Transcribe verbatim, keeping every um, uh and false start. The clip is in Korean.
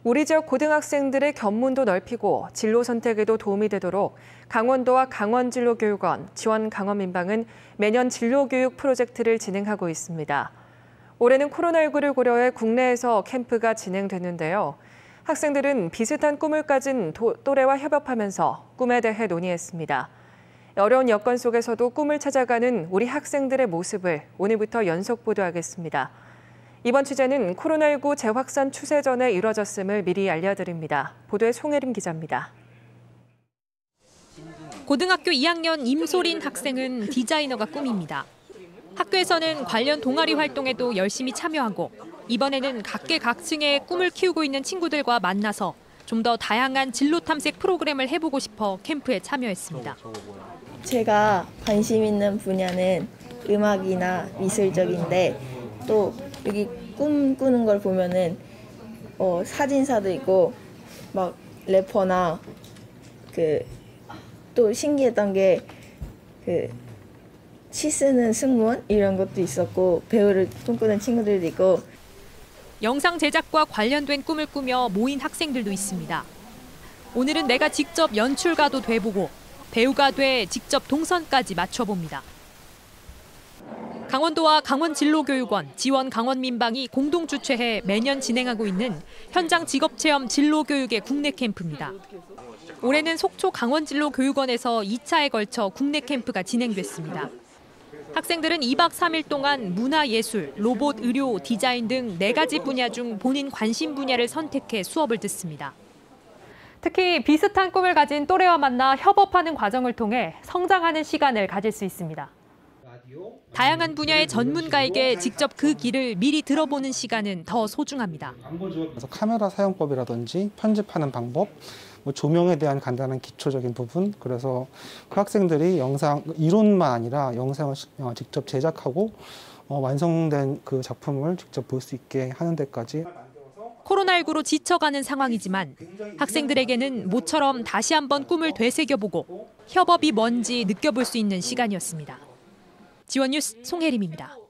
우리 지역 고등학생들의 견문도 넓히고 진로 선택에도 도움이 되도록 강원도와 강원진로교육원, 지원강원민방은 매년 진로교육 프로젝트를 진행하고 있습니다. 올해는 코로나십구를 고려해 국내에서 캠프가 진행됐는데요. 학생들은 비슷한 꿈을 가진 도, 또래와 협업하면서 꿈에 대해 논의했습니다. 어려운 여건 속에서도 꿈을 찾아가는 우리 학생들의 모습을 오늘부터 연속 보도하겠습니다. 이번 취재는 코로나십구 재확산 추세 전에 이뤄졌음을 미리 알려드립니다. 보도에 송혜림 기자입니다. 고등학교 이 학년 임소린 학생은 디자이너가 꿈입니다. 학교에서는 관련 동아리 활동에도 열심히 참여하고 이번에는 각계각층의 꿈을 키우고 있는 친구들과 만나서 좀 더 다양한 진로 탐색 프로그램을 해보고 싶어 캠프에 참여했습니다. 제가 관심 있는 분야는 음악이나 미술적인데 또 여기 꿈꾸는 걸 보면은 어, 사진사도 있고 막 래퍼나 그 또 신기했던 게 그 시 쓰는 승무원 이런 것도 있었고 배우를 꿈꾸는 친구들도 있고 영상 제작과 관련된 꿈을 꾸며 모인 학생들도 있습니다. 오늘은 내가 직접 연출가도 돼보고 배우가 돼 직접 동선까지 맞춰봅니다. 강원도와 강원진로교육원, 지원강원민방이 공동 주최해 매년 진행하고 있는 현장 직업체험 진로교육의 국내 캠프입니다. 올해는 속초 강원진로교육원에서 이 차에 걸쳐 국내 캠프가 진행됐습니다. 학생들은 이 박 삼 일 동안 문화예술, 로봇, 의료, 디자인 등 네 가지 분야 중 본인 관심 분야를 선택해 수업을 듣습니다. 특히 비슷한 꿈을 가진 또래와 만나 협업하는 과정을 통해 성장하는 시간을 가질 수 있습니다. 다양한 분야의 전문가에게 직접 그 길을 미리 들어보는 시간은 더 소중합니다. 그래서 카메라 사용법이라든지 편집하는 방법, 뭐 조명에 대한 간단한 기초적인 부분, 그래서 그 학생들이 영상 이론만 아니라 영상을 직접 제작하고 어, 완성된 그 작품을 직접 볼 수 있게 하는 데까지. 코로나십구로 지쳐가는 상황이지만 학생들에게는 모처럼 다시 한번 꿈을 되새겨보고 협업이 뭔지 느껴볼 수 있는 시간이었습니다. 지원뉴스 송혜림입니다.